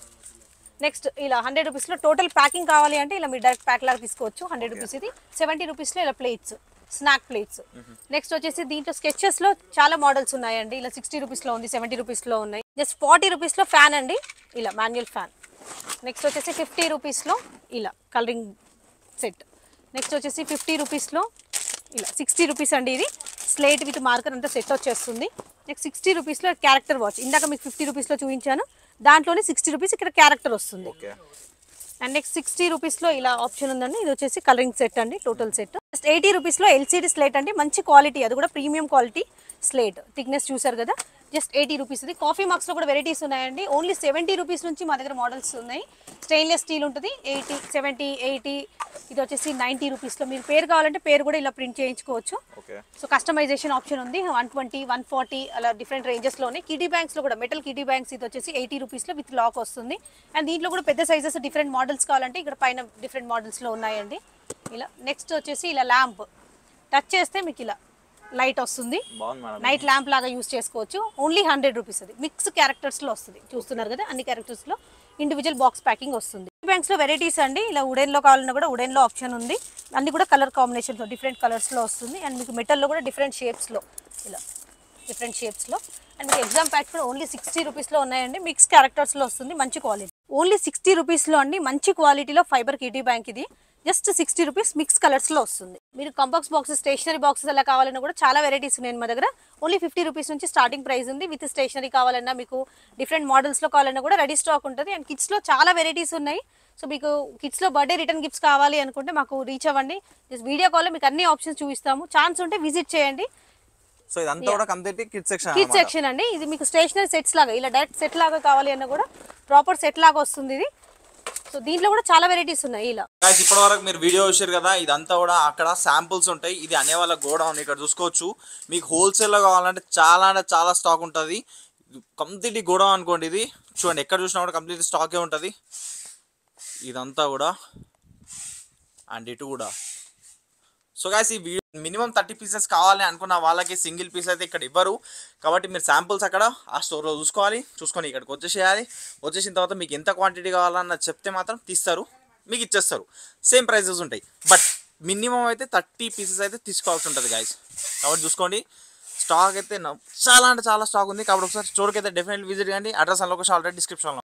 నెక్స్ట్ ఇలా 100 రూపీస్లో టోటల్ ప్యాకింగ్ కావాలి అంటే ఇలా మీరు డైరెక్ట్ ప్యాక్ లాగా తీసుకోవచ్చు. 100 రూపీస్ ఇది. 70 రూపీస్లో ఇలా ప్లేట్స్, స్నాక్ ప్లేట్స్. నెక్స్ట్ వచ్చేసి దీంట్లో స్కెచెస్లో చాలా మోడల్స్ ఉన్నాయండి. ఇలా 60 రూపీస్లో ఉంది, 70 రూపీస్లో ఉన్నాయి. జస్ట్ 40 రూపీస్లో ఫ్యాన్ అండి, ఇలా మాన్యువల్ ఫ్యాన్. నెక్స్ట్ వచ్చేసి 50 రూపీస్లో ఇలా కలరింగ్ సెట్. నెక్స్ట్ వచ్చేసి 50 రూపీస్లో ఇలా 60 రూపీస్ అండి, ఇది స్లేట్ విత్ మార్కర్ అంతా సెట్ వచ్చేస్తుంది. నెక్స్ట్ 60 రూపీస్లో క్యారెక్టర్ వాచ్, ఇందాక మీకు 50 రూపీస్లో చూపించాను, దాంట్లోనే 60 రూపీస్ ఇక్కడ క్యారెక్టర్ వస్తుంది. అండ్ నెక్స్ట్ 60 రూపీస్లో ఇలా ఆప్షన్ ఉందండి. ఇది వచ్చేసి కలరింగ్ సెట్ అండి, టోటల్ సెట్. నెక్స్ట్ 80 రూపీస్లో ఎల్సీడీ స్లేట్ అండి, మంచి క్వాలిటీ, అది కూడా ప్రీమియం క్వాలిటీ స్లేట్. థిక్నెస్ చూసారు కదా, జస్ట్ 80 రూపీస్ ఇది. కాఫీ మార్క్స్లో కూడా వెరైటీస్ ఉన్నాయండి. ఓన్లీ 70 రూపీస్ నుంచి మా దగ్గర మోడల్స్ ఉన్నాయి. స్టెయిన్లెస్ స్టీల్ ఉంటుంది, 80, 70, 80. ఇది వచ్చేసి 90 రూపీస్లో. మీరు పేరు కావాలంటే పేరు కూడా ఇలా ప్రింట్ చేయించుకోవచ్చు. సో కస్టమైజేషన్ ఆప్షన్ ఉంది. 120, 140 అలా డిఫరెంట్ రేంజెస్లో ఉన్నాయి. కిటీ బ్యాంక్స్లో కూడా మెటల్ కిటీ బ్యాంక్స్, ఇది వచ్చేసి 80 రూపీస్లో విత్ లాక్ వస్తుంది. అండ్ దీంట్లో కూడా పెద్ద సైజెస్ డిఫరెంట్ మోడల్స్ కావాలంటే ఇక్కడ పైన డిఫరెంట్ మోడల్స్లో ఉన్నాయండి ఇలా. నెక్స్ట్ వచ్చేసి ఇలా ల్యాంప్, టచ్ చేస్తే మీకు ఇలా లైట్ వస్తుంది, నైట్ ల్యాంప్ లాగా యూస్ చేసుకోవచ్చు. Only 100 rupees. అది మిక్స్ క్యారెక్టర్స్లో వస్తుంది, చూస్తున్నారు కదా, అన్ని క్యారెక్టర్స్లో ఇండివిజువల్ బాక్స్ ప్యాకింగ్ వస్తుంది. బ్యాంక్స్లో వెరైటీస్ అండి, ఇలా వుడెన్లో కావాలన్నా కూడా వుడెన్లో ఆప్షన్ ఉంది. అన్ని కూడా కలర్ కాంబినేషన్లో డిఫరెంట్ కలర్స్లో వస్తుంది. అండ్ మీకు మెటల్లో కూడా డిఫరెంట్ షేప్స్లో, ఇలా డిఫరెంట్ షేప్స్లో. అండ్ మీకు ఎగ్జామ్ ప్యాక్స్ కూడా ఓన్లీ 60 రూపీస్లో ఉన్నాయండి, మిక్స్ క్యారెక్టర్స్లో వస్తుంది, మంచి క్వాలిటీ. ఓన్లీ 60 రూపీస్లో అండి, మంచి క్వాలిటీలో ఫైబర్ కిటీ బ్యాంక్ ఇది. జస్ట్ 60 రూపీస్, మిక్స్ కలర్స్లో వస్తుంది. మీరు కంబాక్స్ బాక్సెస్, స్టేషనరీ బాక్సెస్ అలా కావాలన్నా కూడా చాలా వెరైటీస్ ఉన్నాయి మా దగ్గర. ఓన్లీ 50 రూపీస్ నుంచి స్టార్టింగ్ ప్రైస్ ఉంది. విత్ స్టేషనరీ కావాలన్నా, మీకు డిఫరెంట్ మోడల్స్లో కావాలన్నా కూడా రెడీ స్టాక్ ఉంటుంది. అండ్ కిడ్స్లో చాలా వెరైటీస్ ఉన్నాయి. సో మీకు కిడ్స్లో బర్త్డే రిటర్న్ గిఫ్ట్స్ కావాలి అనుకుంటే మాకు రీచ్ అవ్వండి. జస్ట్ వీడియో కాల్లో మీకు అన్ని ఆప్షన్స్ చూపిస్తాము. ఛాన్స్ ఉంటే విజిట్ చేయండి. సో ఇదంతా కూడా complete kids section, kids section అండి. ఇది మీకు స్టేషనరీ సెట్స్ లాగా, ఇలా డైరెక్ట్ సెట్ లాగా కావాలి అన్నా కూడా ప్రాపర్ సెట్ లాగా వస్తుంది ఇది. సో దీంట్లో కూడా చాలా వెరైటీస్ ఉన్నాయి. ఇలా గైస్ ఇప్పటి వరకు మీరు వీడియో చూసారు కదా, ఇదంతా కూడా అక్కడ శాంపుల్స్ ఉంటాయి. ఇది అనే వాళ్ళ గోడౌన్, ఇక్కడ చూసుకోవచ్చు. మీకు హోల్సేల్లో కావాలంటే చాలా అంటే చాలా స్టాక్ ఉంటుంది. కంప్లీట్ గోడౌన్ అనుకోండి ఇది. చూడండి, ఎక్కడ చూసినా కూడా కంప్లీట్ స్టాకే ఉంటుంది. ఇదంతా కూడా అండ్ ఇటు కూడా. సో గైస్ ఈ వీడియో మినిమం 30 పీసెస్ కావాలి అనుకున్న వాళ్ళకి సింగిల్ పీస్ అయితే ఇక్కడ ఇవ్వరు. కాబట్టి మీరు శాంపుల్స్ అక్కడ ఆ స్టోర్లో చూసుకొని ఇక్కడికి వచ్చేసేయాలి. వచ్చేసిన తర్వాత మీకు ఎంత క్వాంటిటీ కావాలన్న చెప్తే మాత్రం తీస్తారు, మీకు ఇచ్చేస్తారు. సేమ్ ప్రైజెస్ ఉంటాయి, బట్ మినిమం అయితే 30 పీసెస్ అయితే తీసుకోవాల్సి ఉంటుంది గైస్. కాబట్టి చూసుకోండి, స్టాక్ అయితే చాలా అంటే చాలా స్టాక్ ఉంది. కాబట్టి ఒకసారి స్టోర్కి అయితే డెఫినెట్లీ విజిట్ చేయండి. అడ్రస్ అండ్ లొకేషన్ ఆల్రెడీ డిస్క్రిప్షన్లో.